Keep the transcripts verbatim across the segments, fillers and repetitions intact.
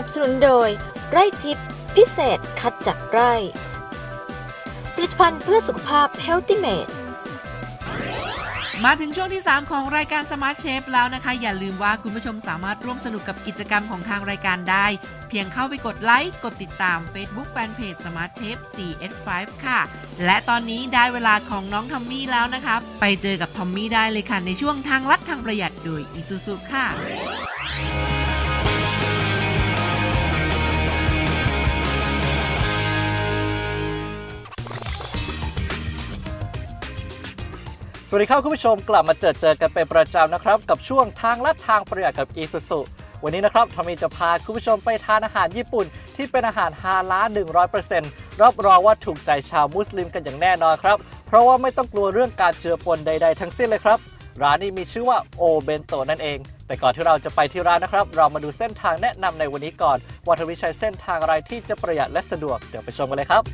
สนุนโดยไร่ทิพย์พิเศษคัดจากไร่ผลิตภัณฑ์เพื่อสุขภาพ Healthy Made มาถึงช่วงที่สามของรายการ Smart Chef แล้วนะคะอย่าลืมว่าคุณผู้ชมสามารถร่วมสนุกกับกิจกรรมของทางรายการได้เพียงเข้าไปกดไลค์กดติดตาม Facebook Fanpage Smart Chef โฟร์ เอส ไฟว์ ค่ะและตอนนี้ได้เวลาของน้องทอมมี่แล้วนะคะไปเจอกับทอมมี่ได้เลยค่ะในช่วงทางลัดทางประหยัดโดย Isuzu ค่ะสวัสดีครับคุณผู้ชมกลับมาเจอเจอกันเป็นประจำนะครับกับช่วงทางลัดทางประหยัดกับ Isuzu วันนี้นะครับทอมมี่จะพาคุณผู้ชมไปทานอาหารญี่ปุ่นที่เป็นอาหารฮาลาล หนึ่งร้อยเปอร์เซ็นต์ รับรองว่าถูกใจชาวมุสลิมกันอย่างแน่นอนครับเพราะว่าไม่ต้องกลัวเรื่องการเจือปนใดๆทั้งสิ้นเลยครับร้านนี้มีชื่อว่าโอเบนโตะนั่นเองแต่ก่อนที่เราจะไปที่ร้านนะครับเรามาดูเส้นทางแนะนำในวันนี้ก่อนว่าทอมมี่ใช้เส้นทางอะไรที่จะประหยัดและสะดวกเดี๋ยวไปชมกันเลยครับ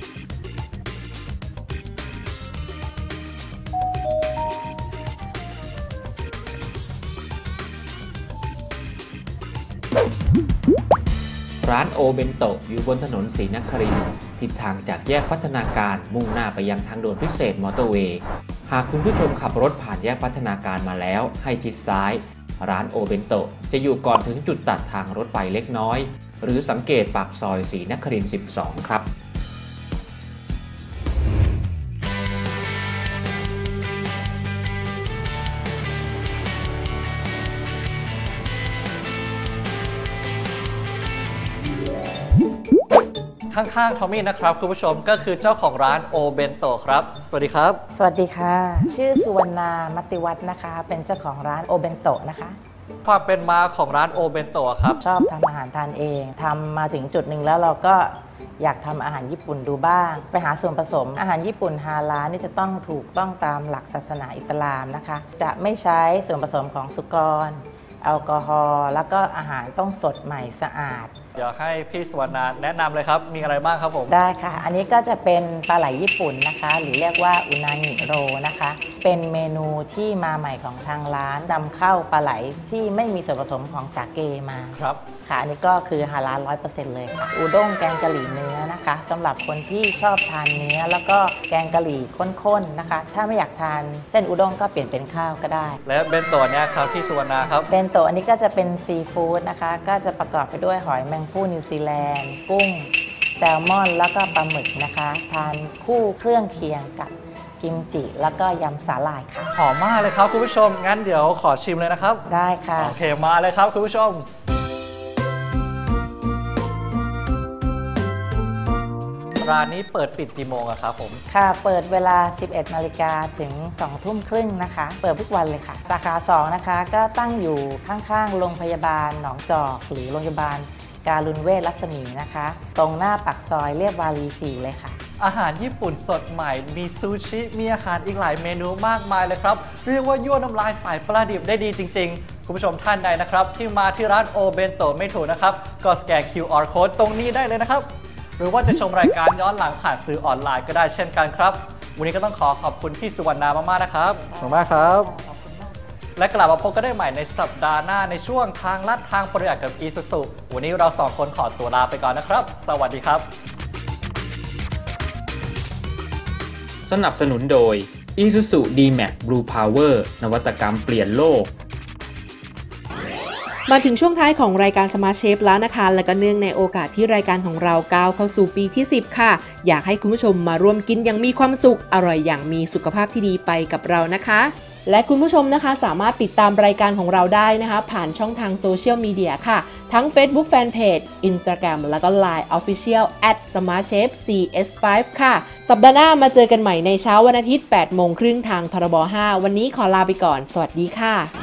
ร้านโอเบนโตะอยู่บนถนนศรีนครินทร์ทิศทางจากแยกพัฒนาการมุ่งหน้าไปยังทางด่วนพิเศษมอเตอร์เวย์หากคุณผู้ชมขับรถผ่านแยกพัฒนาการมาแล้วให้ชิดซ้ายร้านโอเบนโตะจะอยู่ก่อนถึงจุดตัดทางรถไฟเล็กน้อยหรือสังเกตปากซอยศรีนครินทร์สิบสองครับข้างๆทอมมี่นะครับคุณผู้ชมก็คือเจ้าของร้านโอเบนโตะครับสวัสดีครับสวัสดีค่ะชื่อสุวรรณามัตติวัฒน์นะคะเป็นเจ้าของร้านโอเบนโตะนะคะความเป็นมาของร้านโอเบนโตะครับชอบทำอาหารทานเองทำมาถึงจุดหนึ่งแล้วเราก็อยากทำอาหารญี่ปุ่นดูบ้างไปหาส่วนผสมอาหารญี่ปุ่นฮาลาลนี่จะต้องถูกต้องตามหลักศาสนาอิสลามนะคะจะไม่ใช้ส่วนผสมของสุกรแอลกอฮอล์แล้วก็อาหารต้องสดใหม่สะอาดเดี๋ยวให้พี่สุวรรณาแนะนำเลยครับมีอะไรบ้างครับผมได้ค่ะอันนี้ก็จะเป็นปลาไหลญี่ปุ่นนะคะหรือเรียกว่าอุนางิโรนะคะเป็นเมนูที่มาใหม่ของทางร้านนำเข้าปลาไหลที่ไม่มีส่วนผสมของสาเกมาครับค่ะอันนี้ก็คือฮาลาล ร้อยเปอร์เซ็นต์ เลยค่ะอุด้งแกงกะหรี่เนื้อนะคะสำหรับคนที่ชอบทานเนื้อแล้วก็แกงกะหรี่ข้นๆนะคะถ้าไม่อยากทานเส้นอุด้งก็เปลี่ยนเป็นข้าวก็ได้และเบนโตะเนี่ยครับพี่สุวรรณาครับเบนโตะอันนี้ก็จะเป็นซีฟู้ดนะคะก็จะประกอบไปด้วยหอยแมงภู่นิวซีแลนด์กุ้งแซลมอนแล้วก็ปลาหมึกนะคะทานคู่เครื่องเคียงกับกิมจิแล้วก็ยำสาหร่ายค่ะหอมมากเลยครับคุณผู้ชมงั้นเดี๋ยวขอชิมเลยนะครับได้ค่ะโอเคมาเลยครับคุณผู้ชมร้านนี้เปิดปิดกี่โมงอะครับผมค่ะเปิดเวลา สิบเอ็ดนาฬิกา ถึง สองทุ่มครึ่งนะคะเปิดทุกวันเลยค่ะสาขาสองนะคะก็ตั้งอยู่ข้างๆโรงพยาบาลหนองจอกหรือโรงพยาบาลการุณเวชรัศมีนะคะตรงหน้าปากซอยเรียบวารีสี่เลยค่ะอาหารญี่ปุ่นสดใหม่มีซูชิมีอาหารอีกหลายเมนูมากมายเลยครับเรียกว่ายั่วน้ำลายสายปลาดิบได้ดีจริงๆคุณผู้ชมท่านใดนะครับที่มาที่ร้านโอเบนโตะไม่ถูกนะครับก็สแกน คิว อาร์ Code ตรงนี้ได้เลยนะครับหรือว่าจะชมรายการย้อนหลังผ่านสื่อออนไลน์ก็ได้เช่นกันครับวันนี้ก็ต้องขอขอบคุณพี่สุวรรณามากๆนะครับขอบคุณมากครับและกลับมาพบกันได้ใหม่ในสัปดาห์หน้าในช่วงทางลัดทางประหยัดกับ Isuzu วันนี้เราสองคนขอตัวลาไปก่อนนะครับสวัสดีครับสนับสนุนโดย Isuzu ดี แม็กซ์ Blue Power นวัตกรรมเปลี่ยนโลกมาถึงช่วงท้ายของรายการ Smart Chef แล้วนะคะและก็เนื่องในโอกาสที่รายการของเราก้าวเข้าสู่ปีที่สิบค่ะอยากให้คุณผู้ชมมาร่วมกินอย่างมีความสุขอร่อยอย่างมีสุขภาพที่ดีไปกับเรานะคะและคุณผู้ชมนะคะสามารถติดตามรายการของเราได้นะคะผ่านช่องทางโซเชียลมีเดียค่ะทั้ง Facebook Fanpage Instagram แล้วก็ ไลน์ Official แอท สมาร์ทเชฟ โฟร์ เอส ไฟว์ ค่ะสัปดาห์หน้ามาเจอกันใหม่ในเช้าวันอาทิตย์ แปดโมงครึ่งทางทรบห้าวันนี้ขอลาไปก่อนสวัสดีค่ะ